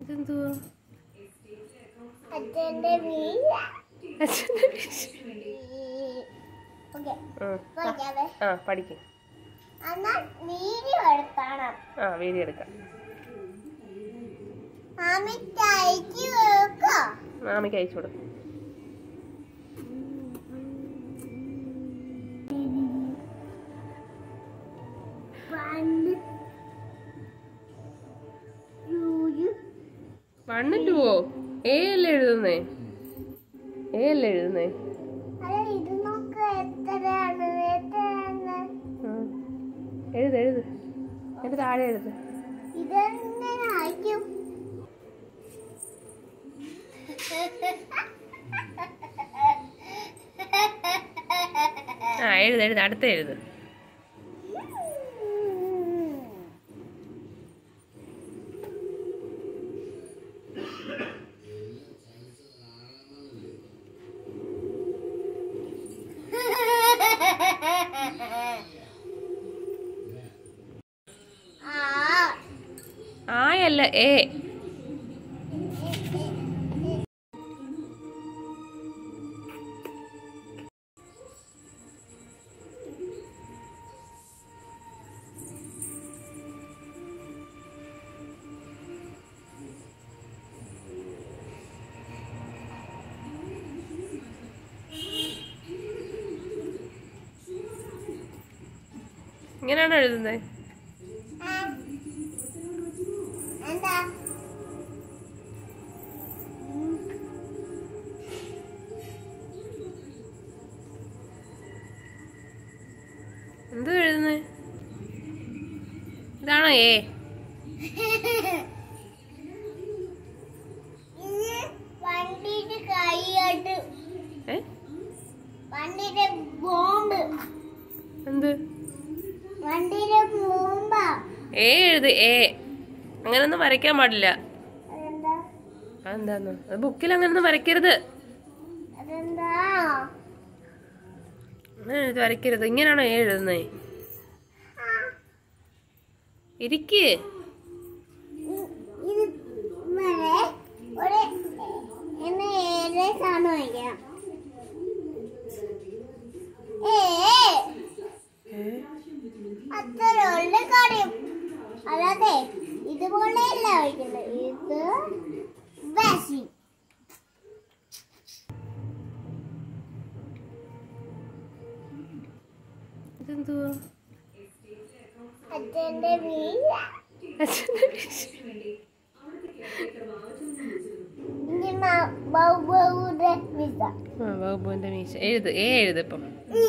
ഇതെന്തുവാ? പഠിക്കും. വീഡിയോ എടുക്കാം. മാമിക്ക് അയച്ചു കൊടുക്കും. വണ്ണിട്ടുവോ? എ അല്ലേ എഴുതുന്നേ? എ അല്ലേ എഴുതുന്നേ? എഴുത് എഴുത്. എന്നിട്ട് താഴെ എഴുത്. എഴുത് എഴുത്. അടുത്ത എഴുത്. ആയല്ല എ. ഇങ്ങനെയാണോ എഴുതുന്നത്? എന്ത് എഴുതുന്നത്? ഇതാണോ എ? എന്ത് എ എഴുത്. എ അങ്ങനൊന്നും വരയ്ക്കാൻ പാടില്ല. അതെന്താന്ന്? അത് ബുക്കിൽ അങ്ങനൊന്നും വരയ്ക്കരുത്. വരയ്ക്കരുത്. ഇങ്ങനെയാണോ എ എഴുതുന്നേ? ഇരിക്ക്. അല്ലാതെ ഇതുപോലെയല്ല വയ്ക്കുന്നത്. ഇത് വാശി. ഇതെന്തുവാ? അച്ഛന്റെ മീശ. ബാബുവിന്റെ മീശ. എഴുത്. എ എഴുത്. ഇപ്പം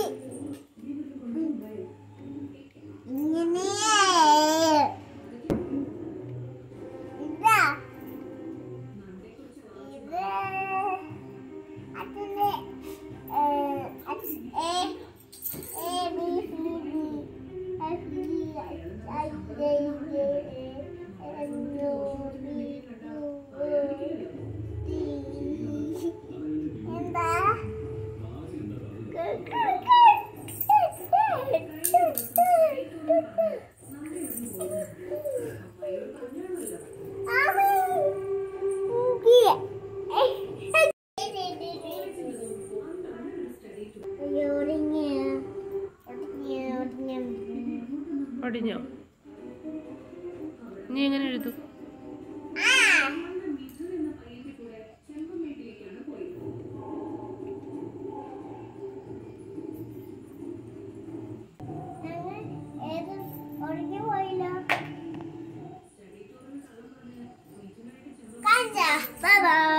ഒടിഞ്ഞോ? നീ എങ്ങനെ എഴുതും? Bye bye.